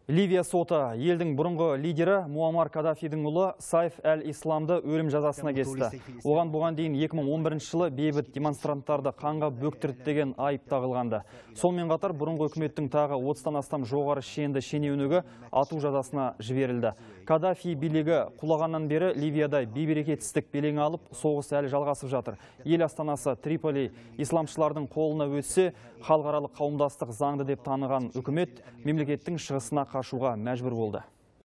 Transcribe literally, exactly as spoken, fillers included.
Ливия соты елдің бұрынғы лидері Муаммар Каддафидің ұлы Сайф әл-Исламды өлім жазасына кесті. Оған бұған дейін екі мың он бірінші жылы бейбіт демонстранттарды қанға бөктірді деген айып тағылғанды. Сонымен қатар бұрынғы үкіметтің тағы отыздан астам жоғары шенді шенеунігі ату жазасына жіберілді. Каддафи билігі құлағаннан бері Ливияда бейберекетсіздік белең алып, соғыс әлі жалғасып жатыр. Ел астанасы Триполи исламшылардың қолына өтсе, халықаралық қауымдастық заңды деп таныған үкімет мемлекеттің шығысына қашуға мәжбүр болды.